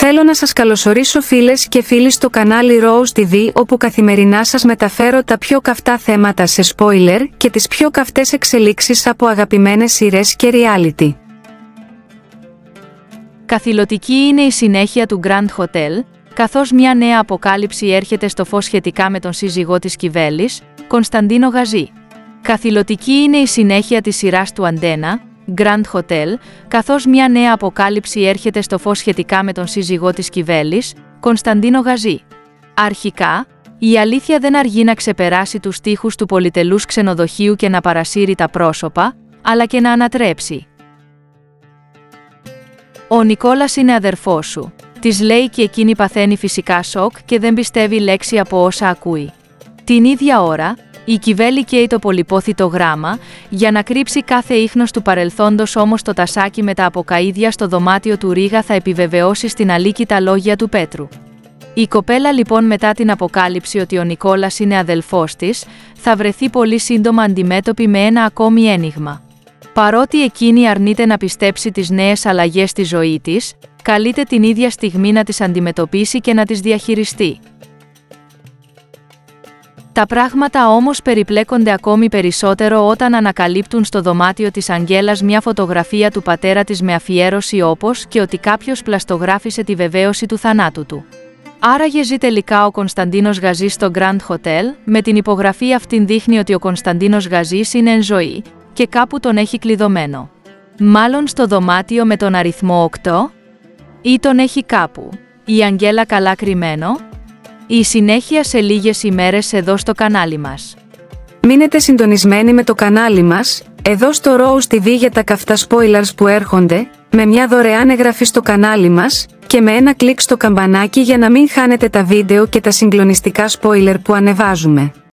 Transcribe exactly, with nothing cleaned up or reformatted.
Θέλω να σας καλωσορίσω φίλες και φίλοι στο κανάλι Rose τι βι, όπου καθημερινά σας μεταφέρω τα πιο καυτά θέματα σε spoiler και τις πιο καυτές εξελίξεις από αγαπημένες σειρές και reality. Καθηλωτική είναι η συνέχεια του Grand Hotel, καθώς μια νέα αποκάλυψη έρχεται στο φως σχετικά με τον σύζυγό της Κιβέλης, Κωνσταντίνο Γαζή. Καθηλωτική είναι η συνέχεια της σειράς του Αντένα, Grand Hotel, καθώς μια νέα αποκάλυψη έρχεται στο φως σχετικά με τον σύζυγό της Κιβέλης, Κωνσταντίνο Γαζή. Αρχικά, η αλήθεια δεν αργεί να ξεπεράσει τους τοίχους του πολυτελούς ξενοδοχείου και να παρασύρει τα πρόσωπα, αλλά και να ανατρέψει. «Ο Νικόλας είναι αδερφός σου», της λέει και εκείνη παθαίνει φυσικά σοκ και δεν πιστεύει λέξη από όσα ακούει. Την ίδια ώρα, η Κιβέλη καίει το πολυπόθητο γράμμα για να κρύψει κάθε ίχνος του παρελθόντος, όμως το τασάκι με τα αποκαΐδια στο δωμάτιο του Ρίγα θα επιβεβαιώσει στην αλήκη τα λόγια του Πέτρου. Η κοπέλα λοιπόν, μετά την αποκάλυψη ότι ο Νικόλας είναι αδελφός της, θα βρεθεί πολύ σύντομα αντιμέτωπη με ένα ακόμη ένιγμα. Παρότι εκείνη αρνείται να πιστέψει τις νέες αλλαγές στη ζωή της, καλείται την ίδια στιγμή να τις αντιμετωπίσει και να τις διαχειριστεί. Τα πράγματα όμως περιπλέκονται ακόμη περισσότερο όταν ανακαλύπτουν στο δωμάτιο της Αγγέλας μια φωτογραφία του πατέρα της με αφιέρωση, όπως και ότι κάποιος πλαστογράφησε τη βεβαίωση του θανάτου του. Άραγε ζει τελικά ο Κωνσταντίνος Γαζής στο Grand Hotel? Με την υπογραφή αυτήν δείχνει ότι ο Κωνσταντίνος Γαζής είναι εν ζωή και κάπου τον έχει κλειδωμένο. Μάλλον στο δωμάτιο με τον αριθμό οκτώ? Ή τον έχει κάπου η Αγγέλα καλά κρυμμένο? Η συνέχεια σε λίγες ημέρες εδώ στο κανάλι μας. Μείνετε συντονισμένοι με το κανάλι μας, εδώ στο Rose τι βι, για τα καυτά spoilers που έρχονται, με μια δωρεάν εγγραφή στο κανάλι μας και με ένα κλικ στο καμπανάκι για να μην χάνετε τα βίντεο και τα συγκλονιστικά spoiler που ανεβάζουμε.